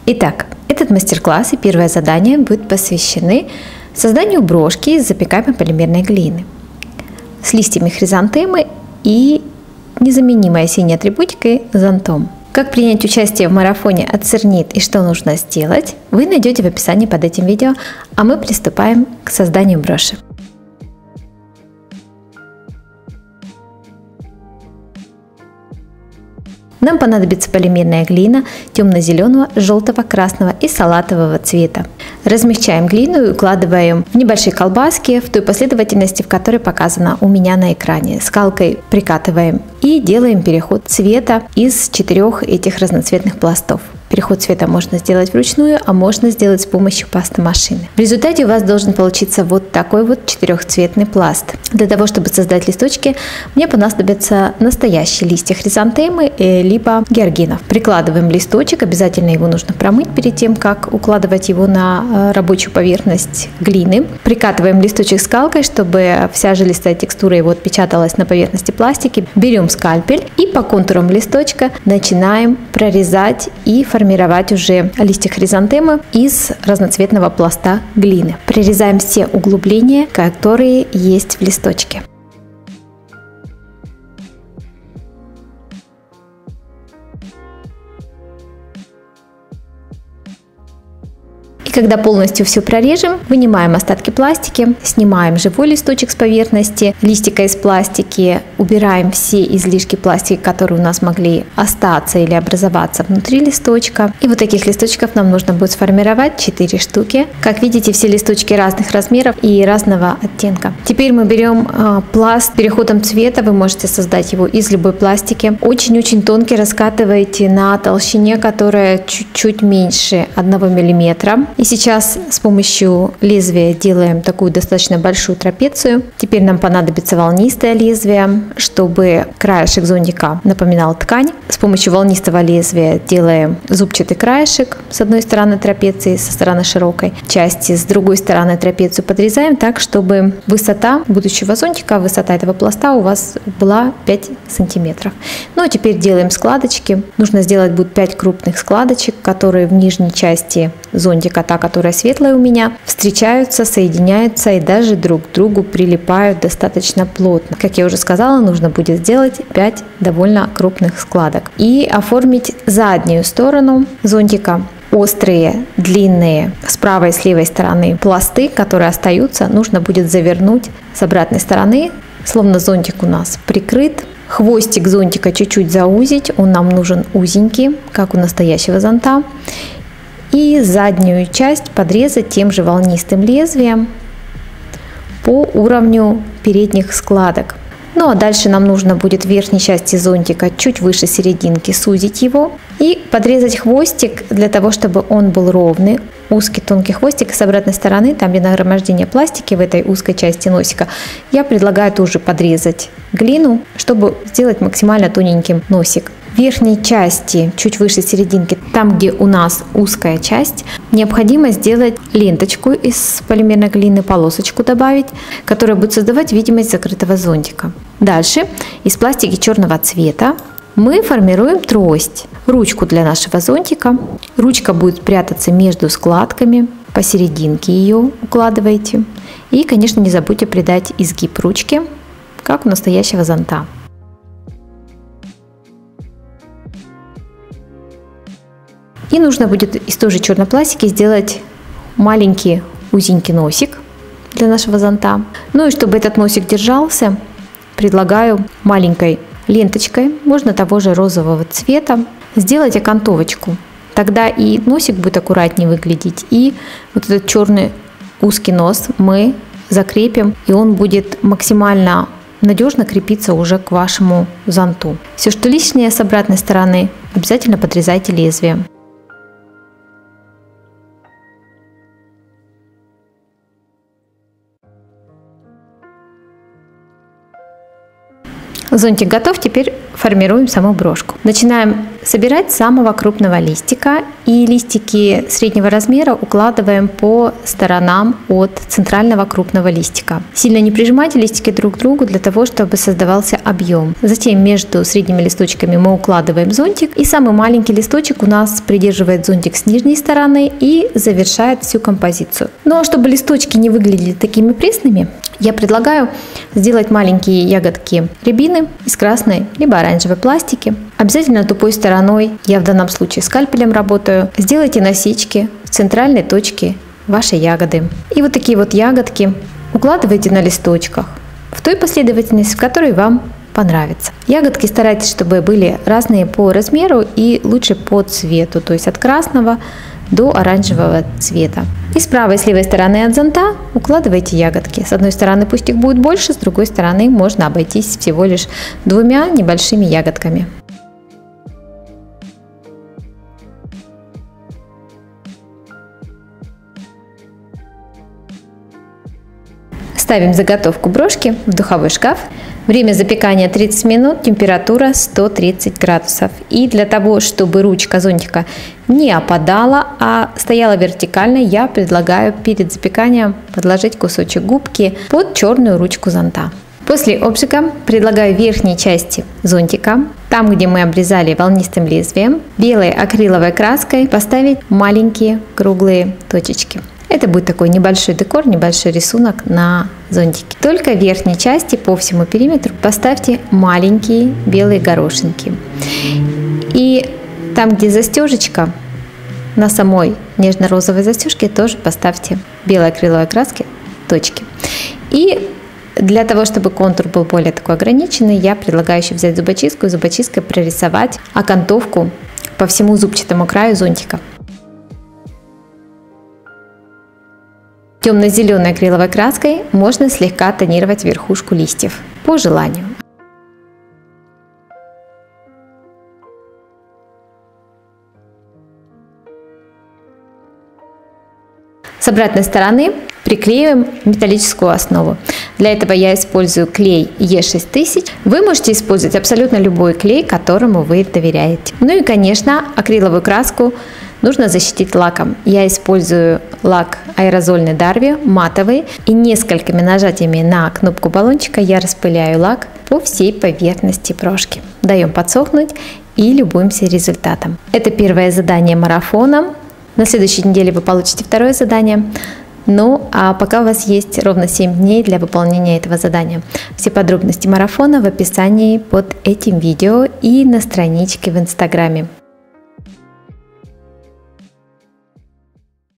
Итак, этот мастер-класс и первое задание будут посвящены созданию брошки из запекаемой полимерной глины с листьями хризантемы и незаменимой осенней атрибутикой зонтом. Как принять участие в марафоне от Cernit и что нужно сделать, вы найдете в описании под этим видео, а мы приступаем к созданию броши. Нам понадобится полимерная глина темно-зеленого, желтого, красного и салатового цвета. Размягчаем глину и укладываем в небольшие колбаски в той последовательности, в которой показано у меня на экране. Скалкой прикатываем и делаем переход цвета из 4 этих разноцветных пластов. Переход цвета можно сделать вручную, а можно сделать с помощью пастомашины. В результате у вас должен получиться вот такой вот 4-цветный пласт. Для того, чтобы создать листочки, мне понадобятся настоящие листья хризантемы либо георгинов. Прикладываем листочек, обязательно его нужно промыть перед тем, как укладывать его на рабочую поверхность глины. Прикатываем листочек скалкой, чтобы вся жилистая текстура его отпечаталась на поверхности пластики. Берем скальпель и по контурам листочка начинаем прорезать и формировать уже листья хризантемы из разноцветного пласта глины. Прорезаем все углубления, которые есть в листочке. Когда полностью все прорежем, вынимаем остатки пластики, снимаем живой листочек с поверхности листика из пластики, убираем все излишки пластика, которые у нас могли остаться или образоваться внутри листочка. И вот таких листочков нам нужно будет сформировать 4 штуки. Как видите, все листочки разных размеров и разного оттенка. Теперь мы берем пласт переходом цвета, вы можете создать его из любой пластики. Очень-очень тонкий раскатываете на толщине, которая чуть-чуть меньше 1 мм. И сейчас с помощью лезвия делаем такую достаточно большую трапецию. Теперь нам понадобится волнистое лезвие, чтобы краешек зонтика напоминал ткань. С помощью волнистого лезвия делаем зубчатый краешек с одной стороны трапеции, со стороны широкой части, с другой стороны трапецию подрезаем так, чтобы высота будущего зонтика, высота этого пласта у вас была 5 сантиметров. Ну а теперь делаем складочки. Нужно сделать будет 5 крупных складочек, которые в нижней части зонтика, та, которая светлая у меня, встречаются, соединяются и даже друг к другу прилипают достаточно плотно. Как я уже сказала, нужно будет сделать 5 довольно крупных складок и оформить заднюю сторону зонтика. Острые, длинные с правой и с левой стороны пласты, которые остаются, нужно будет завернуть с обратной стороны, словно зонтик у нас прикрыт. Хвостик зонтика чуть-чуть заузить, он нам нужен узенький, как у настоящего зонта. И заднюю часть подрезать тем же волнистым лезвием по уровню передних складок. Ну а дальше нам нужно будет в верхней части зонтика чуть выше серединки сузить его и подрезать хвостик для того, чтобы он был ровный. Узкий тонкий хвостик с обратной стороны, там где нагромождение пластики в этой узкой части носика, я предлагаю тоже подрезать глину, чтобы сделать максимально тоненьким носик. В верхней части, чуть выше серединки, там где у нас узкая часть, необходимо сделать ленточку из полимерной глины, полосочку добавить, которая будет создавать видимость закрытого зонтика. Дальше из пластики черного цвета мы формируем трость, ручку для нашего зонтика. Ручка будет прятаться между складками, посерединке ее укладываете. И, конечно, не забудьте придать изгиб ручки, как у настоящего зонта. И нужно будет из той же черной пластики сделать маленький узенький носик для нашего зонта. Ну и чтобы этот носик держался, предлагаю маленькой ленточкой, можно того же розового цвета, сделать окантовочку. Тогда и носик будет аккуратнее выглядеть, и вот этот черный узкий нос мы закрепим, и он будет максимально надежно крепиться уже к вашему зонту. Все, что лишнее с обратной стороны, обязательно подрезайте лезвием. Зонтик готов, теперь формируем саму брошку. Начинаем собирать с самого крупного листика, и листики среднего размера укладываем по сторонам от центрального крупного листика. Сильно не прижимайте листики друг к другу для того, чтобы создавался объем. Затем между средними листочками мы укладываем зонтик, и самый маленький листочек у нас придерживает зонтик с нижней стороны и завершает всю композицию. Но чтобы листочки не выглядели такими пресными, я предлагаю сделать маленькие ягодки рябины из красной либо оранжевой пластики. Обязательно тупой стороной, я в данном случае скальпелем работаю, сделайте насечки в центральной точке вашей ягоды. И вот такие вот ягодки укладывайте на листочках в той последовательности, в которой вам понравится. Ягодки старайтесь, чтобы были разные по размеру и лучше по цвету, то есть от красного до оранжевого цвета. И с правой и с левой стороны от зонта укладывайте ягодки. С одной стороны пусть их будет больше, с другой стороны можно обойтись всего лишь двумя небольшими ягодками. Ставим заготовку брошки в духовой шкаф. Время запекания 30 минут, температура 130 градусов. И для того, чтобы ручка зонтика не опадала, а стояла вертикально, я предлагаю перед запеканием подложить кусочек губки под черную ручку зонта. После обжига предлагаю в верхней части зонтика, там, где мы обрезали волнистым лезвием, белой акриловой краской поставить маленькие круглые точечки. Это будет такой небольшой декор, небольшой рисунок на зонтике. Только в верхней части по всему периметру поставьте маленькие белые горошинки. И там, где застежечка, на самой нежно-розовой застежке тоже поставьте белой акриловой краски точки. И для того, чтобы контур был более такой ограниченный, я предлагаю еще взять зубочистку и зубочисткой прорисовать окантовку по всему зубчатому краю зонтика. Темно-зеленой акриловой краской можно слегка тонировать верхушку листьев по желанию. С обратной стороны приклеиваем металлическую основу. Для этого я использую клей Е6000. Вы можете использовать абсолютно любой клей, которому вы доверяете. Ну и, конечно, акриловую краску нужно защитить лаком. Я использую лак аэрозольный Дарви, матовый, и несколькими нажатиями на кнопку баллончика я распыляю лак по всей поверхности брошки. Даем подсохнуть и любуемся результатом. Это первое задание марафона. На следующей неделе вы получите второе задание. Ну, а пока у вас есть ровно 7 дней для выполнения этого задания. Все подробности марафона в описании под этим видео и на страничке в Инстаграме.